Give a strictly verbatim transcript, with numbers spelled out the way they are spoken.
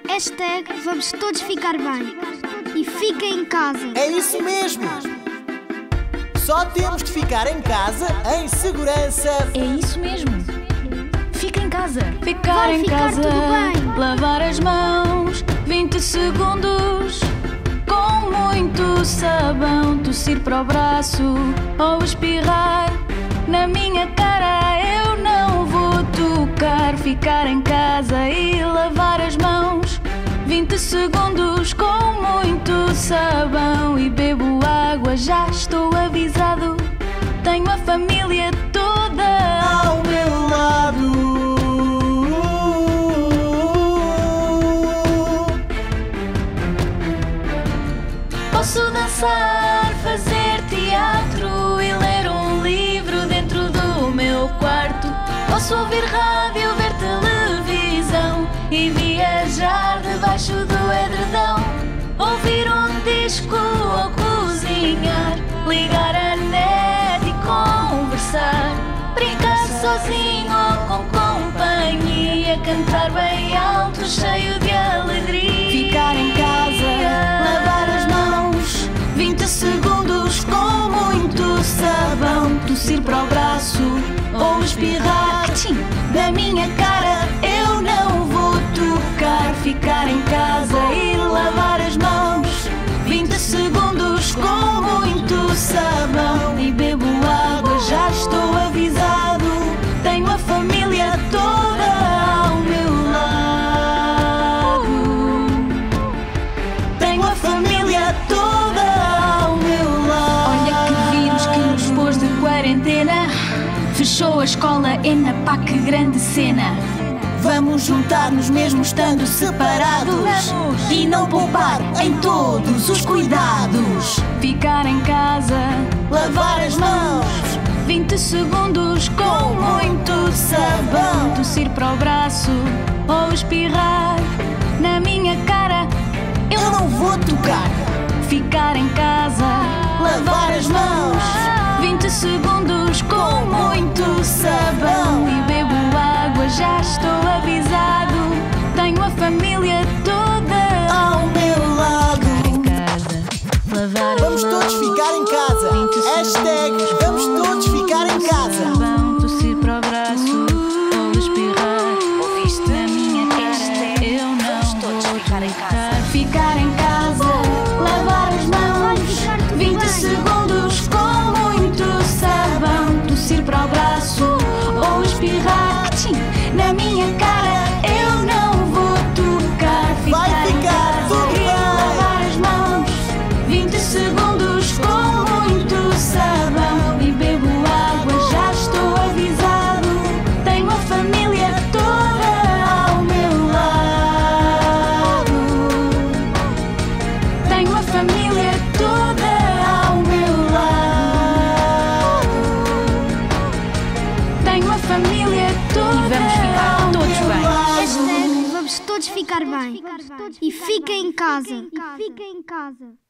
Hashtag vamos todos ficar bem. E fiquem em casa. É isso mesmo! Só temos de ficar em casa em segurança. É isso mesmo. Fica em casa. Ficar Vai em ficar casa, tudo bem. lavar as mãos, vinte segundos. Com muito sabão, tossir para o braço ou espirrar na minha cara. Eu não vou tocar. Ficar em casa e lavar as mãos, vinte segundos. Com muito sabão e bebo água, já estou avisado. Tenho a família toda Ao meu lado. Posso dançar, fazer teatro e ler um livro dentro do meu quarto. Posso ouvir rádio, ver televisão e viajar debaixo do edredão. Ouvir um disco ou cozinhar, ligar a net e conversar. Brincar sozinho ou com companhia, cantar bem alto, cheio de alegria. Ficar em casa, lavar as mãos, vinte segundos com muito sabão, tossir para o braço ou espirrar da minha cara. Eu não vou tocar. Ficar em casa e lavar as mãos, vinte segundos com muito sabão e bebo água, já estou avisado. Tenho a família toda ao meu lado. Tenho a família toda ao meu lado. olha que vírus que nos pôs de quarentena. Fechou a escola, ena pá, que grande cena. Vamos juntar-nos mesmo estando separados. Vamos. E não poupar em todos os cuidados. Ficar em casa, Lavar as mãos, vinte segundos com muito sabão, tossir para o braço ou espirrar na minha cara. eu não vou tocar. Ficar em casa, Lavar as mãos, vinte segundos com muito sabão e bebo água, já estou avisado. Tenho a família toda ao meu lado. em casa. Lavar as Vamos todos mãos, ficar em casa. Hashtag vamos todos ficar em casa. sabão, tossir para o braço ou espirrar. Ouviste na minha cara? Eu não vou ficar em casa. Ficar em casa, lavar as mãos, vinte segundos com muito sabão, tossir para o braço ou espirrar na minha cara. Eu não vou tocar. Vai Ficar em ficar casa tudo e bem. lavar as mãos, vinte segundos com muito sabão e bebo água, já estou avisado. Tenho a família toda ao meu lado. Tenho a família toda ao meu lado. Tenho a família toda. E vamos ficar ao todos meu bem. lado. Hashtag vamos todos ficar bem. E fiquem em casa. E fiquem em casa.